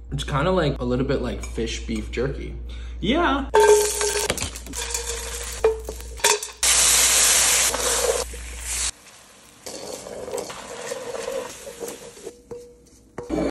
It's kind of like a little bit like fish beef jerky. Yeah.